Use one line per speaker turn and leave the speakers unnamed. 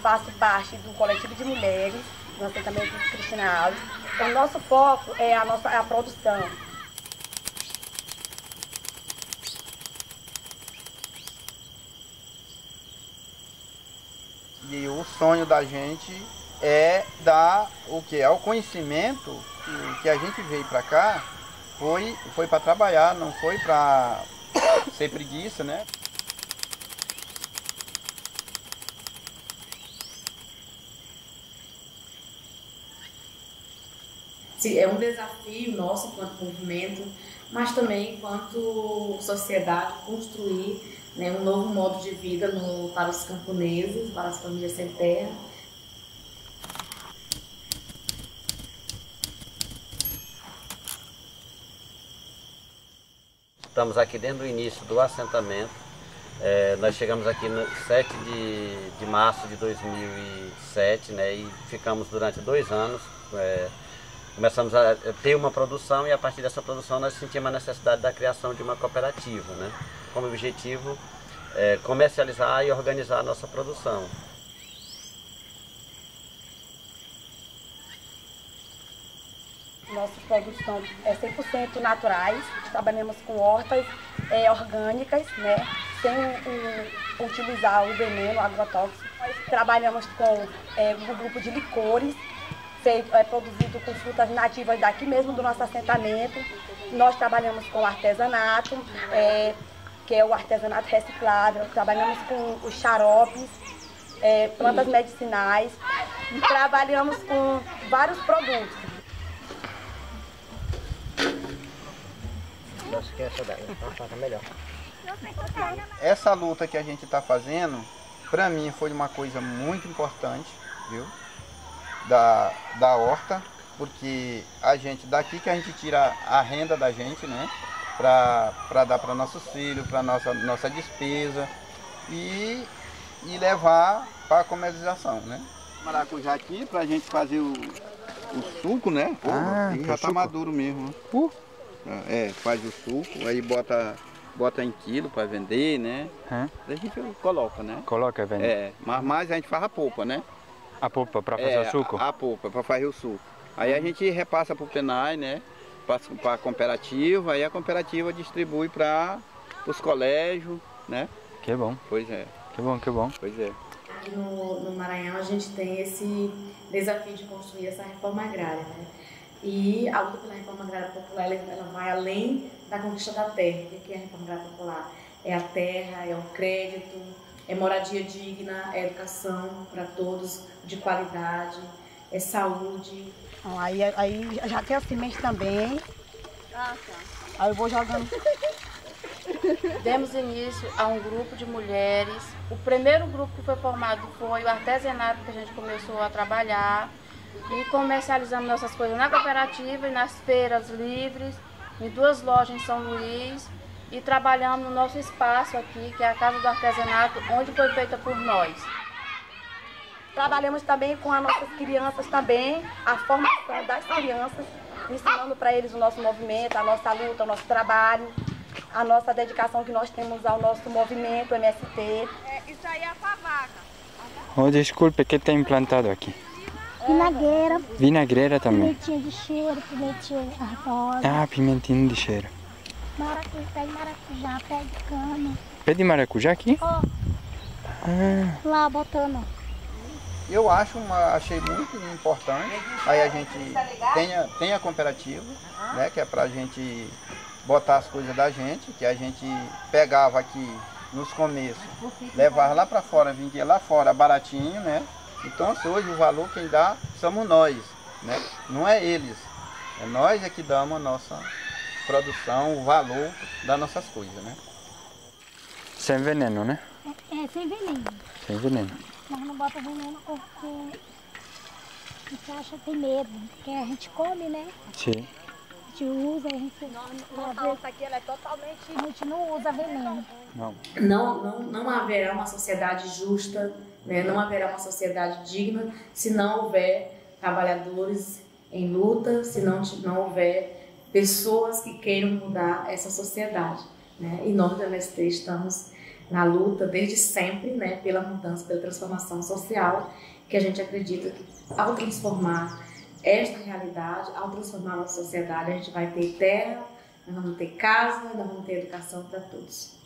faço parte do coletivo de mulheres do assentamento Cristina Alves. Então, o nosso foco é a produção.
E o sonho da gente é dar o que é o conhecimento que a gente veio para cá foi para trabalhar, não foi para ser preguiça, né?
É um desafio nosso enquanto movimento, mas também enquanto sociedade construir, né, um novo modo de vida para os camponeses, para as famílias sem terra.
Estamos aqui desde o início do assentamento. Nós chegamos aqui no 7 de março de 2007, né, e ficamos durante 2 anos. Começamos a ter uma produção e a partir dessa produção nós sentimos a necessidade da criação de uma cooperativa, né, como objetivo comercializar e organizar a nossa produção.
Nossos produtos são 100% naturais, trabalhamos com hortas orgânicas, né, sem utilizar o veneno agrotóxico. Nós trabalhamos com um grupo de licores, produzido com frutas nativas daqui mesmo do nosso assentamento. Nós trabalhamos com artesanato, que é o artesanato reciclável, trabalhamos com os xaropes, plantas medicinais, e trabalhamos com vários produtos.
Acho que essa daí tá melhor.
Essa luta que a gente está fazendo, para mim foi uma coisa muito importante, viu? Da horta, porque a gente, daqui que a gente tira a renda da gente, né? Para dar para nossos filhos, para nossa despesa e levar para a comercialização, né? Maracujá aqui para a gente fazer o suco, né? Já tá maduro mesmo. Faz o suco, aí bota em quilo para vender, né? A gente coloca, né?
Coloca e vende.
Mas a gente faz a polpa, né?
A polpa para fazer o suco?
A polpa para fazer o suco. Aí a gente repassa para o PENAI, né? Para a cooperativa, aí a cooperativa distribui para os colégios, né?
Que bom.
Pois é.
Que bom, que bom.
Pois é.
Aqui no Maranhão a gente tem esse desafio de construir essa reforma agrária, né? E a luta pela reforma agrária popular ela vai além da conquista da terra. O que é a reforma agrária popular? É a terra, é o crédito, é moradia digna, é educação para todos de qualidade, é saúde.
Aí já tem a semente também. Aí eu vou jogando.
Demos início a um grupo de mulheres. O primeiro grupo que foi formado foi o artesanato, que a gente começou a trabalhar. E comercializamos nossas coisas na cooperativa e nas feiras livres, em 2 lojas em São Luís. E trabalhamos no nosso espaço aqui, que é a Casa do Artesanato, onde foi feita por nós.
Trabalhamos também com as nossas crianças também, a formação das crianças, ensinando para eles o nosso movimento, a nossa luta, o nosso trabalho, a nossa dedicação que nós temos ao nosso movimento MST.
Isso aí é a favaca.
Oh, desculpe, o que tem implantado aqui?
Vinagreira.
Vinagreira também.
Pimentinha de cheiro, pimentinha rosa.
Ah, pimentinho de cheiro.
Pé de maracujá, pé de cana.
Pé de maracujá aqui?
Ó. Lá, botando.
Eu achei muito importante. Aí a gente tem a cooperativa, né? Que é pra gente botar as coisas da gente, que a gente pegava aqui nos começos, levava lá para fora, vendia lá fora baratinho, né? Então hoje o valor quem dá somos nós, né? Não é eles, é nós que damos a nossa produção, o valor das nossas coisas, né?
Sem veneno, né?
Sem veneno.
Sem veneno.
Mas não bota veneno porque a gente acha que tem medo, porque a gente come, né?
Sim.
A gente usa, a gente...
Nossa horta aqui ela é totalmente...
A gente não usa veneno.
Não haverá uma sociedade justa, né? Não haverá uma sociedade digna se não houver trabalhadores em luta, se não houver pessoas que queiram mudar essa sociedade, né? E nós do MST estamos na luta desde sempre, né, pela mudança, pela transformação social, que a gente acredita que ao transformar esta realidade, ao transformar a nossa sociedade, a gente vai ter terra, nós vamos ter casa, nós vamos ter educação para todos.